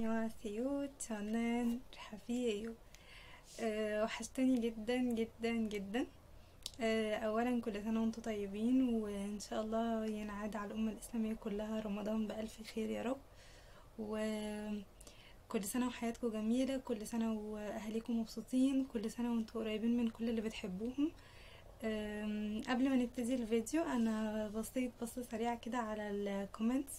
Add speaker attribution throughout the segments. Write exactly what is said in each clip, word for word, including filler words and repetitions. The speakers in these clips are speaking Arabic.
Speaker 1: 안녕하세요. 저는 라비예요. أه وحشتني جدا جدا جدا. أه اولا كل سنه وانتم طيبين، وان شاء الله ينعاد على الامه الاسلاميه كلها رمضان بالف خير يا رب. وكل سنه وحياتكم جميله، كل سنه واهاليكم مبسوطين، كل سنه وانتم قريبين من كل اللي بتحبوهم. أه قبل ما نبتدي الفيديو انا بصيت بصه سريعه كده على الكومنتس،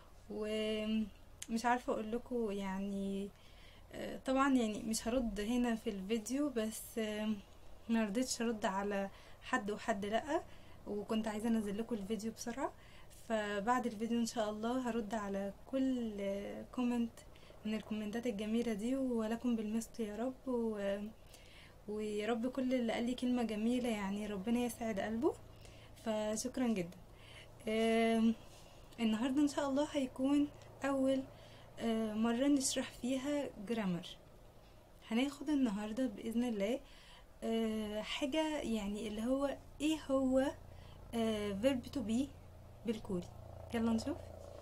Speaker 1: ومش عارفه اقول لكم يعني طبعا يعني مش هرد هنا في الفيديو، بس ما رضيتش ارد على حد وحد لا، وكنت عايزه انزل لكم الفيديو بسرعه. فبعد الفيديو ان شاء الله هرد على كل كومنت من الكومنتات الجميله دي، ولكم بالمثل يا رب. و... ويا رب كل اللي قال لي كلمه جميله يعني ربنا يسعد قلبه، فشكرا جدا. النهارده ان شاء الله هيكون اول مرة نشرح فيها جرامر. هناخد النهاردة بإذن الله حاجة يعني اللي هو ايه هو verb to be بالكوري. يلا نشوف.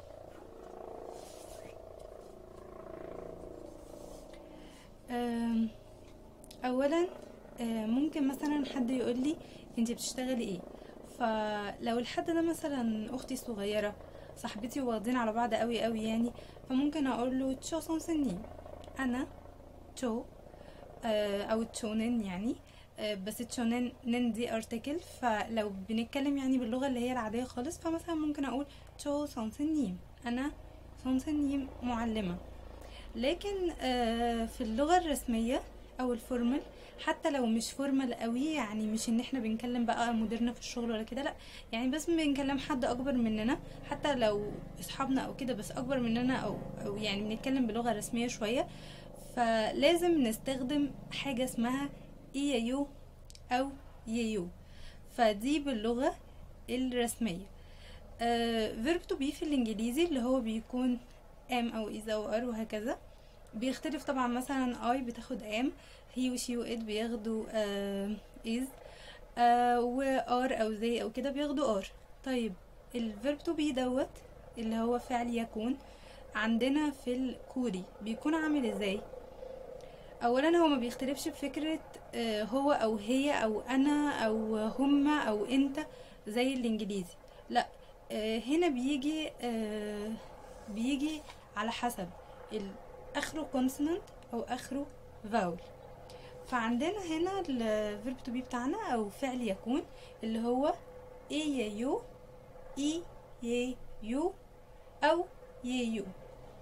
Speaker 1: اولا ممكن مثلا حد يقول لي انتي بتشتغلي ايه، فلو الحد ده مثلا اختي الصغيره صاحبتي واخدين على بعض قوي قوي يعني، فممكن اقول له تشو سونسني، انا تشو او تشونن يعني، بس تشونن نن دي ارتكل. فلو بنتكلم يعني باللغه اللي هي العاديه خالص، فمثلا ممكن اقول تشو سونسني، انا سونسني معلمه. لكن في اللغه الرسميه او الفورمال، حتى لو مش فورمال قوي يعني مش ان احنا بنكلم بقى مديرنا في الشغل ولا كده، لا يعني بس بنكلم حد اكبر مننا، حتى لو اصحابنا او كده بس اكبر مننا، او, أو يعني بنتكلم بلغة رسمية شوية، فلازم نستخدم حاجة اسمها ايايو او ييو. فدي باللغة الرسمية. فيرب تو بي في الانجليزي اللي هو بيكون ام او is او are وهكذا. بيختلف طبعا، مثلا اي بتاخد ام، هي وشي وات بياخدوا آه is، آه وار او زي او كده بياخدوا ار. طيب الفيرب تو بي دوت اللي هو فعل يكون عندنا في الكوري بيكون عامل ازاي؟ اولا هو ما بيختلفش بفكرة آه هو او هي او انا او هما او انت زي الانجليزي، لا. آه هنا بيجي آه بيجي على حسب اخره consonant او اخره vowel. فعندنا هنا الفيرب تو بي بتاعنا او فعل يكون اللي هو اي يو، اي ي يو او ي يو،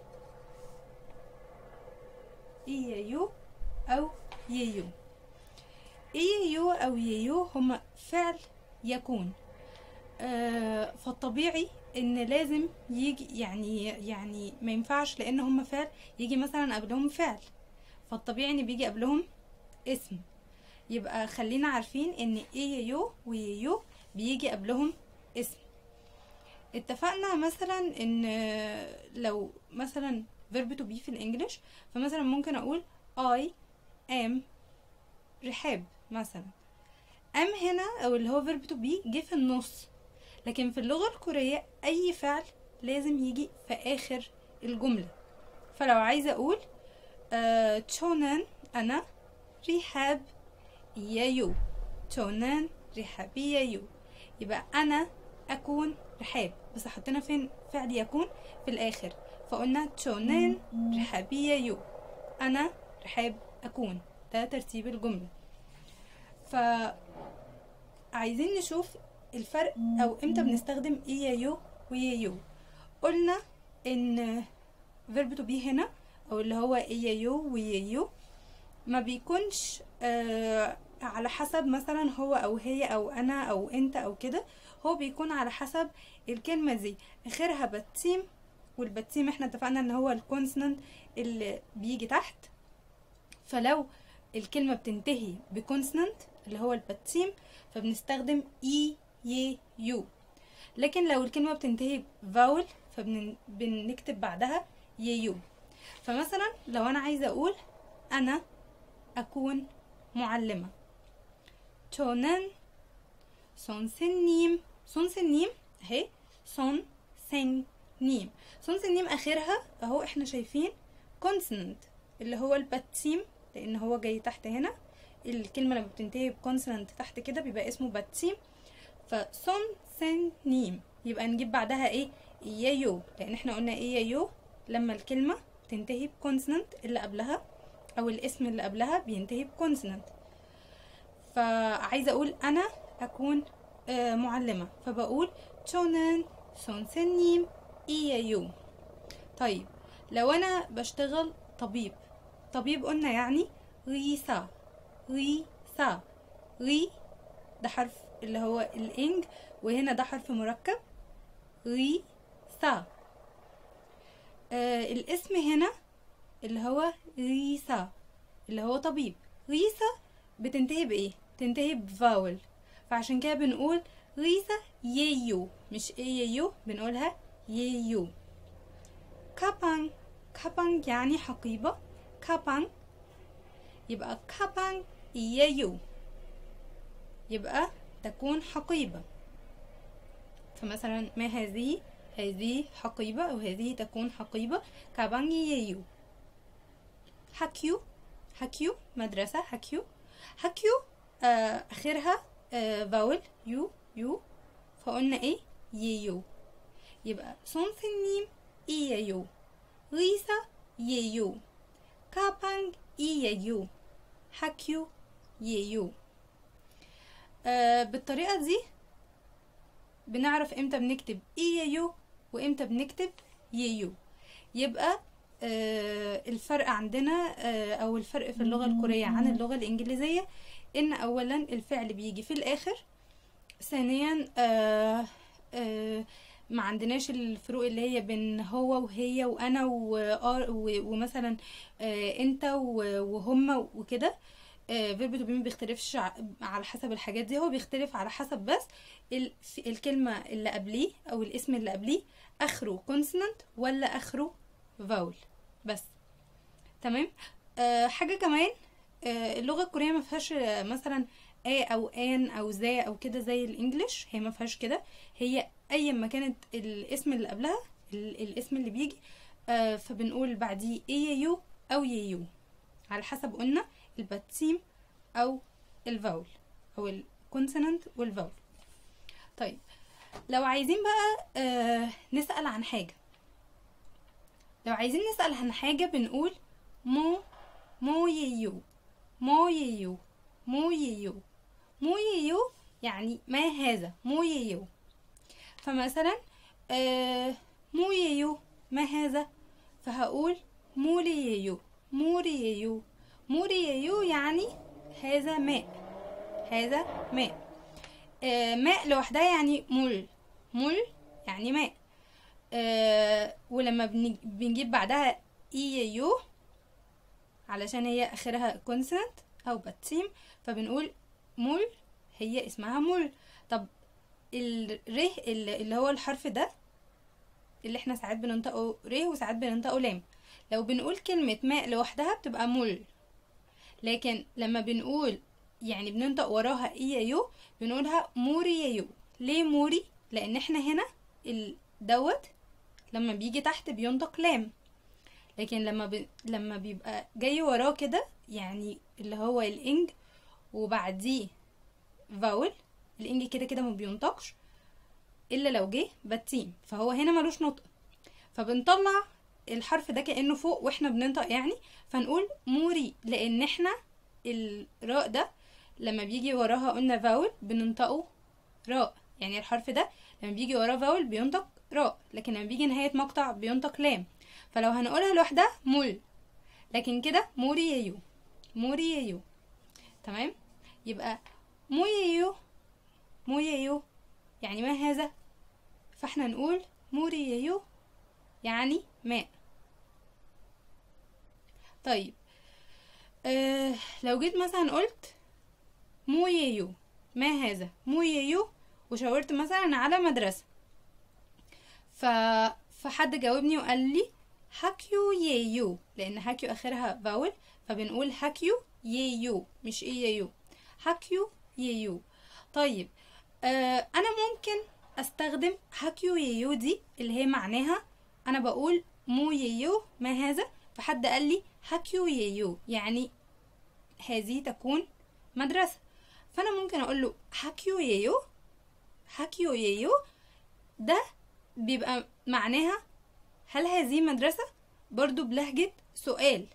Speaker 1: اي يو او ي يو. اي يو او ي يو هما فعل يكون. آه فالطبيعي ان لازم يجي يعني يعني ما ينفعش لان هما فعل يجي مثلا قبلهم فعل، فالطبيعي ان بيجي قبلهم اسم. يبقى خلينا عارفين ان اي يو ويو بيجي قبلهم اسم. اتفقنا مثلا ان لو مثلا verb to be في الانجليش، فمثلا ممكن اقول I am رحاب مثلا. ام هنا او اللي هو verb to be جه في النص، لكن في اللغة الكورية اي فعل لازم يجي في اخر الجملة. فلو عايزة اقول آه تشونان انا رحاب يايو، تشونان رحابي يايو، يبقى انا اكون رحاب، بس حطينا فين فعل يكون في الاخر، فقلنا تشونان رحابي يايو، انا رحاب اكون. ده ترتيب الجملة. فعايزين نشوف الفرق او امتى بنستخدم ايايو ويايو. قلنا ان verb to be هنا او اللي هو ايايو ويايو ما بيكونش آه على حسب مثلا هو او هي او انا او انت او كده، هو بيكون على حسب الكلمة دي اخرها بتسيم، والبتسيم احنا اتفقنا ان هو الكونسونانت اللي بيجي تحت. فلو الكلمة بتنتهي بكونسونانت اللي هو البتسيم فبنستخدم اي ي يو، لكن لو الكلمة بتنتهي بفاول فبنكتب بعدها ييو. فمثلا لو انا عايزة اقول انا اكون معلمة، 저는 선생님، 선생님 اهي 선생님، 선생님 اخرها اهو احنا شايفين كونسونانت اللي هو الباتسيم، لان هو جاي تحت هنا. الكلمه لما بتنتهي بكونسونانت تحت كده بيبقى اسمه باتسيم. فسون سين نيم يبقى نجيب بعدها ايه؟ يايو، لان احنا قلنا ايه يايو لما الكلمه تنتهي بكونسونانت اللي قبلها او الاسم اللي قبلها بينتهي بكونسونانت. فعايزه اقول انا اكون آه معلمه، فبقول تشونن سونسنيم ايايو. طيب لو انا بشتغل طبيب، طبيب قلنا يعني ريسا، ريسا، ري ده حرف اللي هو الانج، وهنا ده حرف مركب ريسا. آه الاسم هنا اللي هو ريسا اللي هو طبيب. ريسا بتنتهي بايه؟ بتنتهي بفاول، فعشان كده بنقول ريسا ييو، مش اييو، بنقولها ييو. كابان، كابان يعني حقيبة، كابان يبقى كابان ييو، يبقى تكون حقيبة. فمثلا ما هذه؟ هذه حقيبة أو هذه تكون حقيبة. كابان ييو. هاكيو، هاكيو مدرسة، هاكيو. هاكيو آه آخرها آه فاول يو، يو، فقلنا ايه؟ ييو. يبقى 선생님 이에요, 의사 예요, 가방 이에요, 학교 예요. آه بالطريقة دي بنعرف امتى بنكتب اييو وامتى بنكتب ييو. يبقى آه الفرق عندنا آه او الفرق في اللغة الكورية عن اللغة الانجليزية ان اولا الفعل بيجي في الاخر، ثانيا آه آه ما عندناش الفروق اللي هي بين هو وهي وانا ومثلا آه انت وهم وكده. فيرب تو بي ما بيختلفش على حسب الحاجات دي، هو بيختلف على حسب بس الكلمة اللي قبليه او الاسم اللي قبليه اخره كونسونانت ولا اخره فاول بس. تمام. آه حاجة كمان، آه اللغة الكورية ما فيهاش مثلا ا او ان او ذا او كده زي الانجليش، هي ما فيهاش كده. هي اي ما كانت الاسم اللي قبلها الاسم اللي بيجي آه فبنقول بعديه اييو او ييو على حسب قلنا الباتسيم او الفاول او الكونسونانت والفاول. طيب لو عايزين بقى آه نسأل عن حاجة، لو عايزين نسأل عن حاجة بنقول مو مو ييو، مو ييو، مو ييو، مو ييو يعني ما هذا، مو ييو. فمثلا آه مو ييو ما هذا، فهقول مورييو، مورييو، مورييو يعني هذا ماء، هذا ماء. آه ماء لوحدها يعني مول، مول يعني ماء. آه ولما بنجيب بعدها اييو علشان هي اخرها كونسونانت او باتسيم فبنقول مول، هي اسمها مول. طب الره اللي هو الحرف ده اللي احنا ساعات بننطقه ره وساعات بننطقه لام، لو بنقول كلمة ماء لوحدها بتبقى مول، لكن لما بنقول يعني بننطق وراها اييو بنقولها مورييو. ليه موري؟ لان احنا هنا دوت لما بيجي تحت بينطق لام، لكن لما ب... لما بيبقى جاي وراه كده يعني اللي هو الانج وبعديه فاول، الانج كده كده ما بينطقش الا لو جه باتسيم، فهو هنا ملوش نطق، فبنطلع الحرف ده كأنه فوق واحنا بننطق يعني، فنقول موري لان احنا الراء ده لما بيجي وراها قلنا فاول بننطقه راء، يعني الحرف ده لما بيجي وراه فاول بينطق راء، لكن لما بيجي نهاية مقطع بينطق لام. فلو هنقولها لوحدها مول، لكن كده مورييو، مورييو. تمام. يبقى موييو، موييو يعني ما هذا، فاحنا نقول مورييو يعني ماء. طيب آه لو جيت مثلا قلت موييو ما هذا، موييو وشاورت مثلا على مدرسة، ف... فحد جاوبني وقال لي هاكيو ييو، لان هاكيو اخرها باول فبنقول هاكيو ييو مش اييو، هاكيو ييو. طيب آه انا ممكن استخدم هاكيو ييو دي اللي هي معناها انا بقول مو ييو ما هذا، فحد قال لي هاكيو ييو يعني هذه تكون مدرسة، فانا ممكن اقول له هاكيو ييو. هاكيو ييو ده بيبقى معناها هل هذه مدرسة، برضو بلهجة سؤال.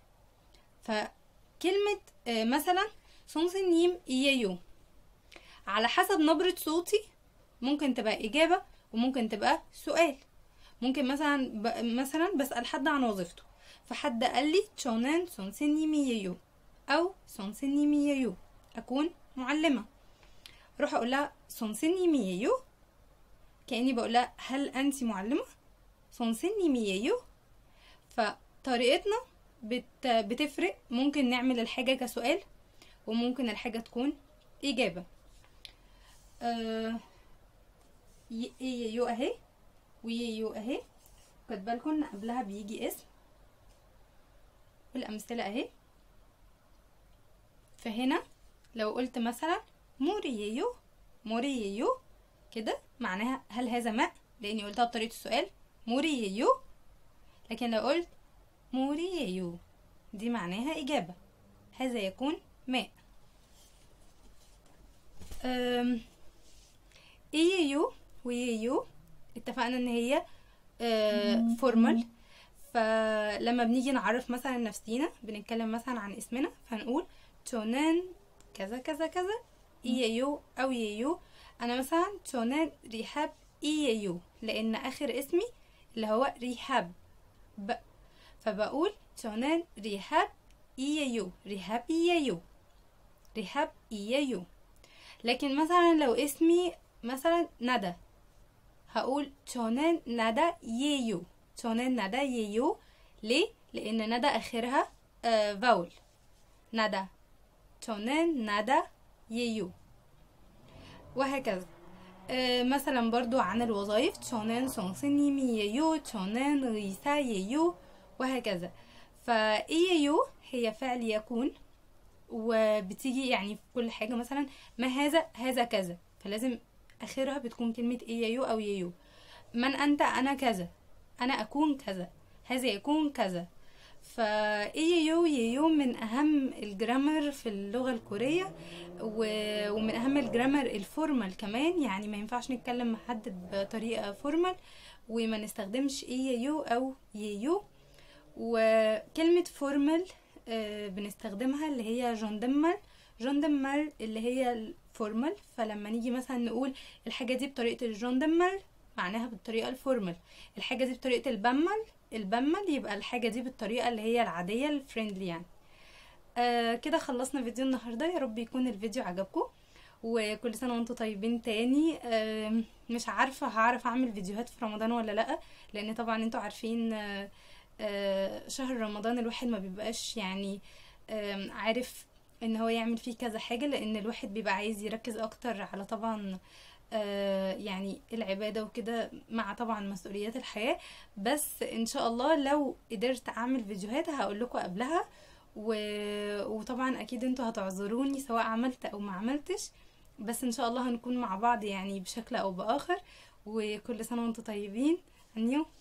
Speaker 1: فكلمة مثلا سونسنيم إيايو على حسب نبرة صوتي ممكن تبقى إجابة وممكن تبقى سؤال. ممكن مثلا ب... مثلا بسأل حد عن وظيفته، فحد قال لي تشونان سونسنيم إيايو أو سونسنيم إيايو، أكون معلمة. روح أقول لها سونسنيم إيايو، كأني بقول لها هل أنت معلمة؟ سونسنيم إيايو. فطريقتنا بت... بتفرق، ممكن نعمل الحاجة كسؤال وممكن الحاجة تكون إجابة. آه... ييو أهي وييو أهي، خد بالكم قبلها بيجي اسم، والأمثلة أهي. فهنا لو قلت مثلا مورييو مورييو كده معناها هل هذا ماء، لأني قلتها بطريقة السؤال مورييو. لكن لو قلت مورييو دي معناها إجابة، هذا يكون ماء. إييو وييو اتفقنا ان هي فورمال، فلما بنيجي نعرف مثلا نفسينا بنتكلم مثلا عن اسمنا فنقول تشونان كذا كذا كذا إييو أو ييو. أنا مثلا تشونان ريحاب إييو لأن آخر اسمي اللي هو ريحاب ب... فبقول تشونان ريحاب إييو ريحاب إييو ريحاب إييو. لكن مثلا لو اسمي مثلا ندى هقول تشونان ندى ييو تشونان ندى ييو. ليه؟ لأن ندى آخرها آه فاول ندى تشونان ندى ييو، وهكذا. آه مثلا برضو عن الوظائف تشونان سونسينيمي ييو تشونان ريسا ييو وهكذا. فإييو هي فعل يكون وبتيجي يعني في كل حاجة، مثلا ما هذا هذا كذا، فلازم آخرها بتكون كلمة إييو أو ييو. من أنت؟ أنا كذا، أنا أكون كذا، هذا يكون كذا. فإييو ييو من أهم الجرامر في اللغة الكورية ومن أهم الجرامر الفورمال كمان، يعني ما ينفعش نتكلم مع حد بطريقة فورمال وما نستخدمش إييو أو ييو. وكلمة فورمال بنستخدمها اللي هي جوندمر جوندمر اللي هي الفورمال. فلما نيجي مثلا نقول الحاجة دي بطريقة الجوندمر معناها بالطريقة الفورمال، الحاجة دي بطريقة البمل البمل يبقى الحاجة دي بالطريقة اللي هي العادية الفريندلي يعني. آه كده خلصنا فيديو النهاردة، يا رب يكون الفيديو عجبكم وكل سنة وانتم طيبين تاني. آه مش عارفة هعرف اعمل فيديوهات في رمضان ولا لأ، لان طبعا انتوا عارفين آه آه شهر رمضان الواحد ما بيبقاش يعني آه عارف ان هو يعمل فيه كذا حاجة، لان الواحد بيبقى عايز يركز اكتر على طبعا آه يعني العبادة وكده مع طبعا مسؤوليات الحياة. بس ان شاء الله لو قدرت اعمل فيديوهات هقول لكم قبلها، و... وطبعا اكيد انتوا هتعذروني سواء عملت او ما عملتش، بس ان شاء الله هنكون مع بعض يعني بشكل او باخر. وكل سنة وانتم طيبين. انيو.